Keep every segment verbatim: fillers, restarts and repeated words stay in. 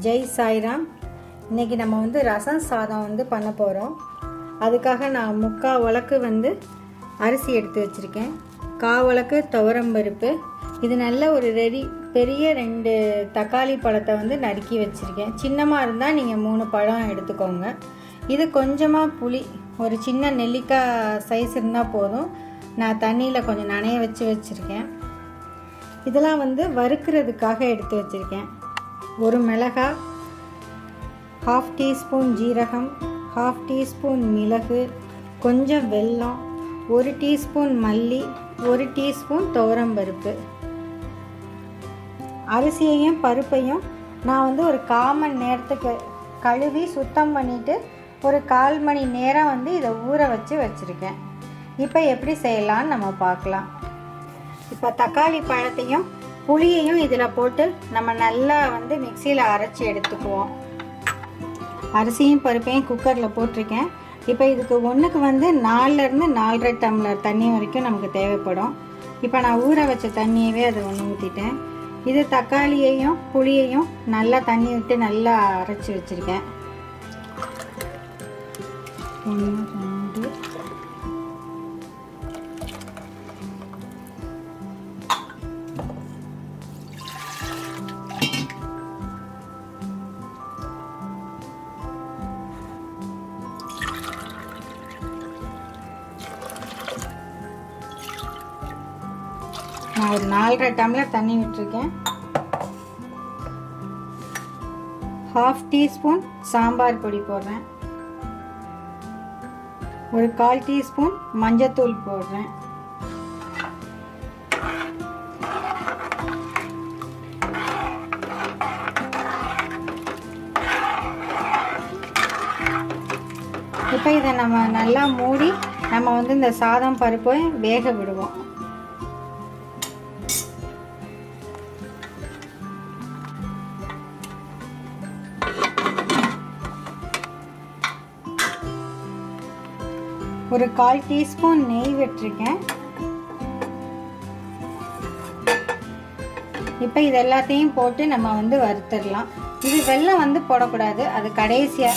ஜெய் சாய்ராம். இன்றைக்கி நம்ம வந்து ரசம் சாதம் வந்து பண்ண போகிறோம். அதுக்காக நான் முக்கால் உலக்கு வந்து அரிசி எடுத்து வச்சுருக்கேன். கால் உலக்கு துவரம்பருப்பு. இது நல்ல ஒரு ரெடி பெரிய ரெண்டு தக்காளி பழத்தை வந்து நறுக்கி வச்சுருக்கேன். சின்னமாக இருந்தால் நீங்கள் மூணு பழம் எடுத்துக்கோங்க. இது கொஞ்சமாக புளி, ஒரு சின்ன நெல்லிக்காய் சைஸ் இருந்தால் போதும். நான் தண்ணியில் கொஞ்சம் நனைய வச்சு வச்சுருக்கேன். இதெல்லாம் வந்து வறுக்கிறதுக்காக எடுத்து வச்சுருக்கேன். ஒரு மிளகாய், ஹாஃப் டீஸ்பூன் ஜீரகம், ஹாஃப் டீஸ்பூன் மிளகு, கொஞ்சம் வெல்லம், ஒரு டீஸ்பூன் மல்லி, ஒரு டீஸ்பூன் துவரம்பருப்பு. அரிசியையும் பருப்பையும் நான் வந்து ஒரு கால் மணி நேரத்துக்கு கழுவி சுத்தம் பண்ணிவிட்டு ஒரு கால் மணி நேரம் வந்து இதை ஊற வச்சு வச்சுருக்கேன். இப்போ எப்படி செய்யலான்னு நம்ம பார்க்கலாம். இப்போ தக்காளி பழத்தையும் புளியையும் இதில் போட்டு நம்ம நல்லா வந்து மிக்சியில் அரைச்சி எடுத்துக்குவோம். அரிசியும் பருப்பையும் குக்கரில் போட்டிருக்கேன். இப்போ இதுக்கு ஒன்றுக்கு வந்து நாலுலேருந்து நாலரை டம்ளர் தண்ணி வரைக்கும் நமக்கு தேவைப்படும். இப்போ நான் ஊற வச்ச தண்ணியவே அதை ஒன்று ஊற்றிட்டேன். இது தக்காளியையும் புளியையும் நல்லா தண்ணி விட்டு நல்லா அரைச்சி வச்சுருக்கேன். ஒன்று ரெண்டு நான் ஒரு நாலரை டம்ளர் தண்ணி விட்டுருக்கேன். ஹாஃப் டீஸ்பூன் சாம்பார் பொடி போடுறேன். ஒரு கால் டீஸ்பூன் மஞ்சத்தூள் போடுறேன். இப்போ இதை நம்ம நல்லா மூடி நம்ம வந்து இந்த சாதம் பருப்பை வேக விடுவோம். ஒரு கால் டீஸ்பூன் நெய் விட்டுருக்கேன். இப்போ இது எல்லாத்தையும் போட்டு நம்ம வந்து வறுத்துடலாம். இது வெல்லம் வந்து போடக்கூடாது, அது கடைசியா.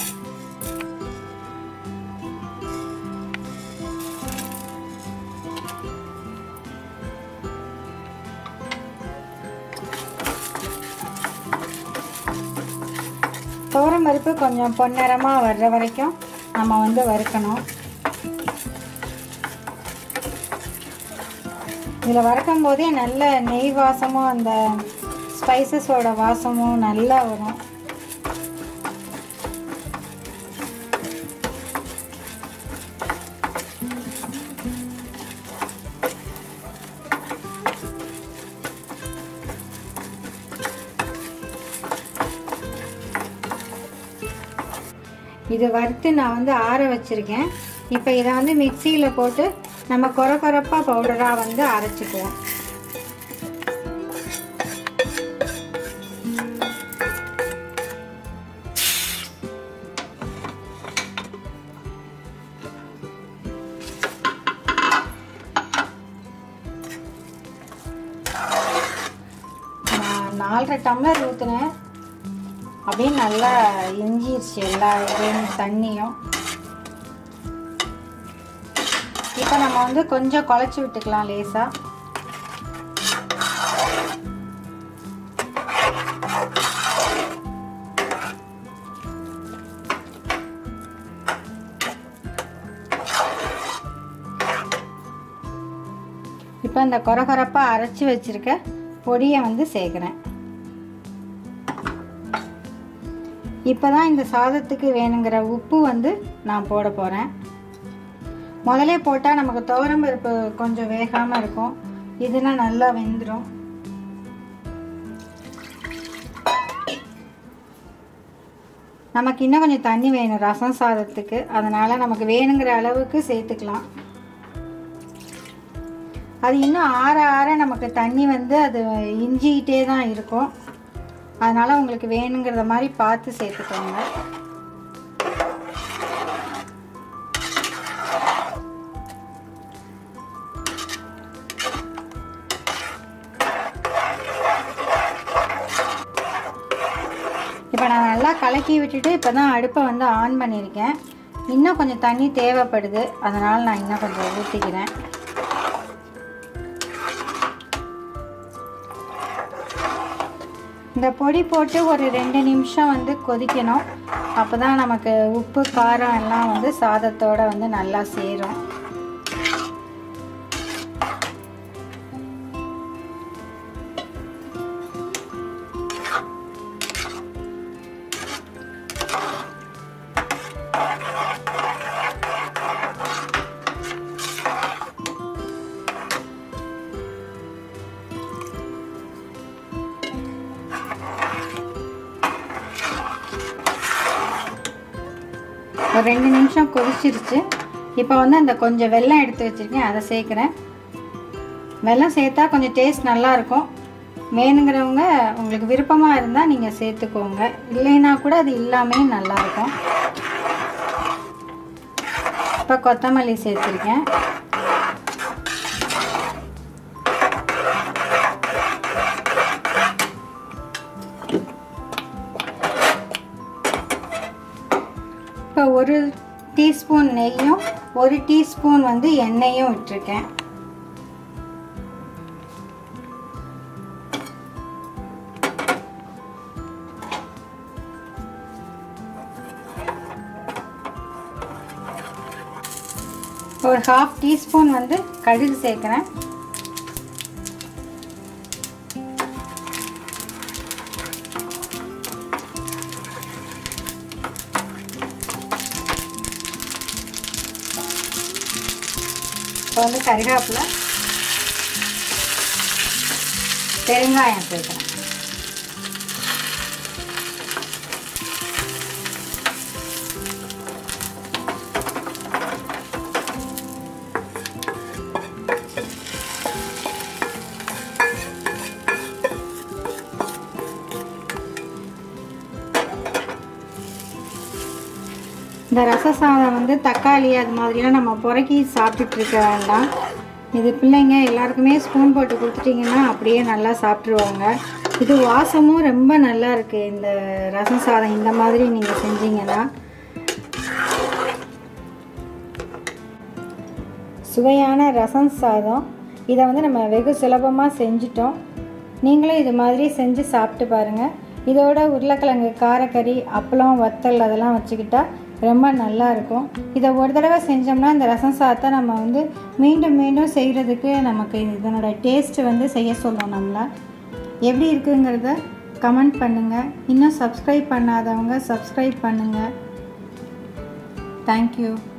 துவரம் பருப்பு கொஞ்சம் பொன்னிறமாக வர்ற வரைக்கும் நம்ம வந்து வறுக்கணும். இதில் வறுக்கும் போதே நல்ல நெய் வாசமும் அந்த ஸ்பைசஸோட வாசமும் நல்லா வரும். இது வறுத்து நான் வந்து ஆற வச்சுருக்கேன். இப்போ இதை வந்து மிக்சியில் போட்டு நம்ம கொர கொரப்பாக பவுடராக வந்து அரைச்சிக்குவோம். நான் நாலரை டம்ளர் ஊற்றுனேன். அப்படியே நல்லா இஞ்சிருச்சு எல்லா இதையும் தண்ணியும். இப்போ நம்ம வந்து கொஞ்சம் குழச்சி விட்டுக்கலாம் லேசா. இப்போ இந்த கொரகொரப்பா அரைச்சி வச்சிருக்க பொடியை வந்து சேர்க்குறேன். இப்போ தான் இந்த சாதத்துக்கு வேணுங்கிற உப்பு வந்து நான் போட போகிறேன். முதலே போட்டால் நமக்கு துவரம் பருப்பு கொஞ்சம் வேகாமல் இருக்கும். இதுனா நல்லா வெந்துடும். நமக்கு இன்னும் கொஞ்சம் தண்ணி வேணும் ரசம் சாதத்துக்கு, அதனால் நமக்கு வேணுங்கிற அளவுக்கு சேர்த்துக்கலாம். அது இன்னும் ஆற ஆற நமக்கு தண்ணி வந்து அது இஞ்சிக்கிட்டே தான் இருக்கும். அதனால் உங்களுக்கு வேணுங்கிறத மாதிரி பார்த்து சேர்த்துக்கோங்க. இப்போ நான் நல்லா கலக்கி விட்டுட்டு இப்போ தான் அடுப்பை வந்து ஆன் பண்ணியிருக்கேன். இன்னும் கொஞ்சம் தண்ணி தேவைப்படுது, அதனால் நான் இன்னும் கொஞ்சம் ஊற்றிக்கிறேன். இந்த பொடி போட்டு ஒரு ரெண்டு நிமிஷம் வந்து கொதிக்கணும். அப்போ தான் நமக்கு உப்பு காரம் எல்லாம் வந்து சாதத்தோடு வந்து நல்லா சேரும். ஒரு ரெண்டு நிமிஷம் கொதிச்சிருச்சு. இப்போ வந்து அந்த கொஞ்சம் வெல்லம் எடுத்து வச்சுருக்கேன், அதை சேர்க்குறேன். வெல்லம் சேர்த்தா கொஞ்சம் டேஸ்ட் நல்லாயிருக்கும். வேணுங்கிறவங்க உங்களுக்கு விருப்பமாக இருந்தால் நீங்கள் சேர்த்துக்கோங்க, இல்லைன்னா கூட அது இல்லாமே நல்லாயிருக்கும். இப்போ கொத்தமல்லி சேர்த்துருக்கேன். இப்போ ஒரு டீஸ்பூன் நெய்யும் ஒரு டீஸ்பூன் வந்து எண்ணெயும் விட்டுருக்கேன். ஒரு ஹாஃப் டீஸ்பூன் வந்து கடுகு சேர்க்குறேன். இப்போ வந்து கறிவேப்பிலை, பெருங்காயம் சேர்க்குறேன். இந்த ரச சாதம் வந்து தக்காளி அது மாதிரிலாம் நம்ம புறக்கி சாப்பிட்டுட்டு இருக்க வேண்டாம். இது பிள்ளைங்க எல்லாருக்குமே ஸ்பூன் போட்டு கொடுத்துட்டிங்கன்னா அப்படியே நல்லா சாப்பிட்ருவாங்க. இது வாசமும் ரொம்ப நல்லா இருக்குது. இந்த ரசம் சாதம் இந்த மாதிரி நீங்கள் செஞ்சீங்கன்னா சுவையான ரசம் சாதம். இதை வந்து நம்ம வெகு சுலபமாக செஞ்சிட்டோம். நீங்களும் இது மாதிரி செஞ்சு சாப்பிட்டு பாருங்கள். இதோட உருளைக்கிழங்கு காரக்கறி, அப்பளம், வத்தல் அதெல்லாம் வச்சுக்கிட்டா ரொம்ப நல்லா இருக்கும். இதை ஒரு தடவை செஞ்சோம்னா இந்த ரசம் சாதத்தை நம்ம வந்து மீண்டும் மீண்டும் செய்கிறதுக்கு நமக்கு இதனோட டேஸ்ட்டு வந்து செய்ய சொல்லும். நம்மளை எப்படி இருக்குங்கிறத கமெண்ட் பண்ணுங்கள். இன்னும் சப்ஸ்கிரைப் பண்ணாதவங்க சப்ஸ்கிரைப் பண்ணுங்கள். தேங்க்யூ.